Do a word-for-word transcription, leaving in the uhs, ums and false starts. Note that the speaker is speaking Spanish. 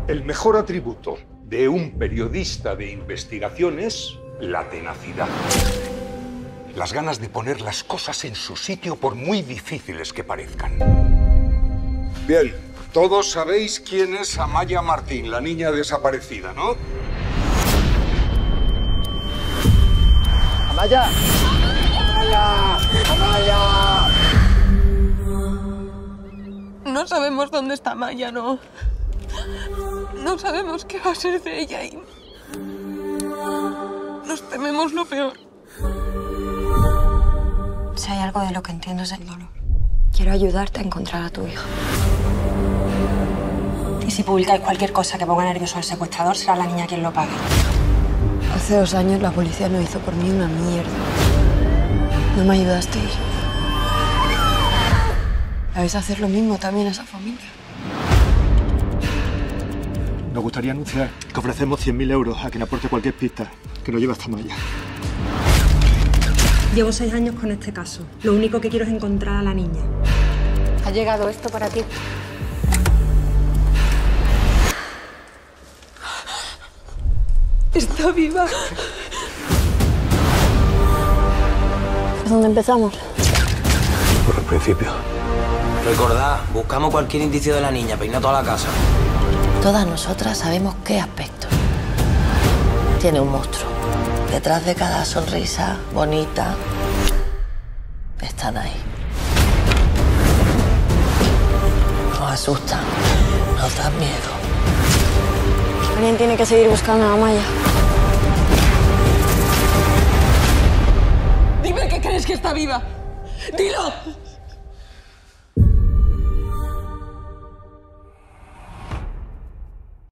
El mejor atributo de un periodista de investigación es la tenacidad. Las ganas de poner las cosas en su sitio por muy difíciles que parezcan. Bien, todos sabéis quién es Amaya Martín, la niña desaparecida, ¿no? ¡Amaya! ¡Amaya! ¡Amaya! No sabemos dónde está Amaya, no. No sabemos qué va a ser de ella y nos tememos lo peor. Si hay algo de lo que entiendo es el dolor. Quiero ayudarte a encontrar a tu hija. Y si publicáis cualquier cosa que ponga nervioso al secuestrador, será la niña quien lo pague. Hace dos años la policía no hizo por mí una mierda. No me ayudasteis. ¿Vais a hacer lo mismo también a esa familia? Nos gustaría anunciar que ofrecemos cien mil euros a quien aporte cualquier pista que nos lleve hasta Amaya. Llevo seis años con este caso. Lo único que quiero es encontrar a la niña. ¿Ha llegado esto para ti? Está viva. ¿Por dónde empezamos? Por el principio. Recordad, buscamos cualquier indicio de la niña, peina toda la casa. Todas nosotras sabemos qué aspecto tiene un monstruo. Detrás de cada sonrisa bonita están ahí. Nos asustan, nos dan miedo. Alguien tiene que seguir buscando a Amaya. Dime que crees que está viva. ¡Dilo!